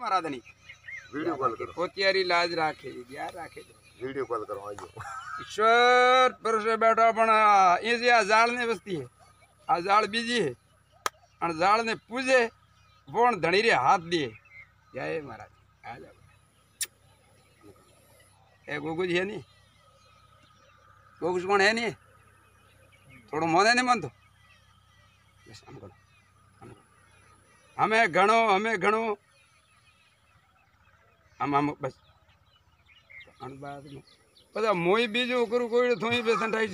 मारा दनी video call करो पोतियारी लाज राखे यार राखे वीडियो कॉल करो आइयो ईश्वर पर से बैठा पण ऐसी आ जाल ने बस्ती है आ जाल बीजी है और जाल ने पूजे वोण धणी रे हाथ दिए जय महाराज आ जाओ ए गोगुज है नी गोगुज कौन है नी थोड़ो मोने नहीं मन तो बस हमें घणो हम बस बाद में पता मोई बीजू करू कोई थोड़ी बेसन ठाई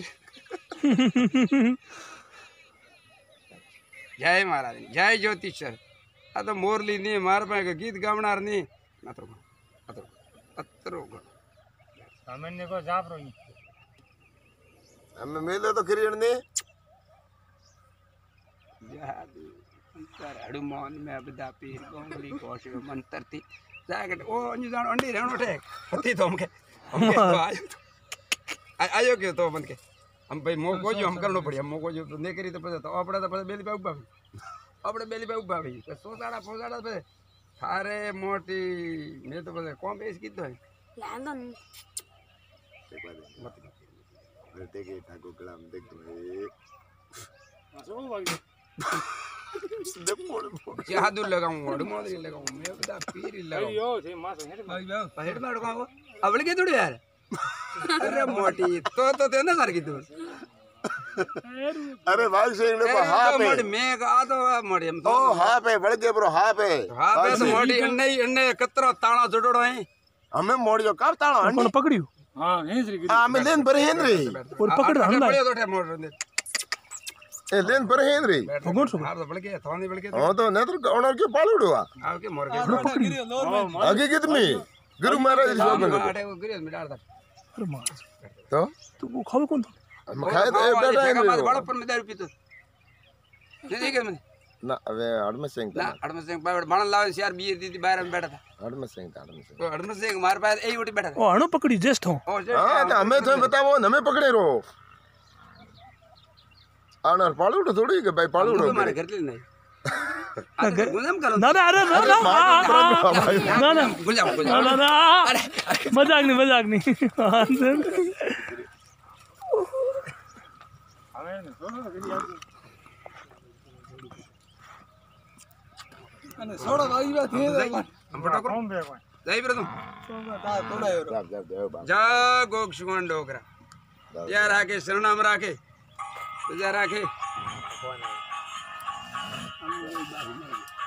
जय महाराज जय ज्योतिषर आ तो मोरली नहीं मार पाए गीत गावनार नहीं अतरो अतरो अतरो सामान्य को जाप रही हमें मेले तो करियण ने अंतर हनुमान में बदा पीर गोंगली कोश मंत्र थी जाके ओ अंजू जान अंडी रहणो ठे हती तो हमके तो आयो के तो मन के हम भाई मोको जो हम करनो पड़ी हम मोको जो ने करी तो पछे तो आपड़ा तो पछे बेली पे उभा આપણે બેલી पे ઉભા ભાઈ સોસાડા ફોસાડા पे थारे मोटी मैं तो पछे कोण बेस कीधो है लांदन मत देखे ठाको गलाम देख भाई असो भाई जादू लगाऊं अडमोदरी लगाऊं मैं बता पीर लगाऊं यो थे मास हेड भाई हेड मार को आवले के थोड़ी यार अरे मोटी तो ते ना सर की तू अरे भाई सिंह ने हां पे मोटी मैं आ तो मोटी हम ओ हां पे बढ़ गए ब्रो हां पे तो मोटी अन्ने कतरो ताणा जोड़ो है हमें मोड़ियो कब ताणा कौन पकड़ियो हां हेंद्री हां हमें लेन पर हेनरी और पकड़ हम ना बढ़िया तो ठे मोड़ ए लेन पर हेनरी भगवान सो हां तो बढ़ गया थोनी बढ़ गया हां तो ने तो गवनर के पालुडवा आ के मोर गया आगे कितनी गुरु महाराज जी में आटे को गिरे मिला था अरे मार तो तू वो खावे कौन था हम खाए तो ए बेटा है बड़ा पर में दारू पीतो ठीक है मैं ना अबे अड़म सिंह ना अड़म सिंह बाड़ बाण लावे यार बीर दीदी बाहर में बैठा था अड़म सिंह तो अड़म सिंह मार पाए एई उठी बैठा था ओ अणु पकड़ी ज्येष्ठ हो हां तो हमें तो बताओ हमें पकड़े रो आनर पालुडो थोड़ी के भाई पालुडो हमारे घर ले नहीं गुलाम करो ना ना अरे ना ना गुलाम ना ना मजाक नहीं અને સોડા વાગી વાત હે हम फटाको કોમ બે કોઈ जाई पर तुम તા તોડાયો जा जा गोक सुगन डोकरा या राखे शरणाम राखे तुझा राखे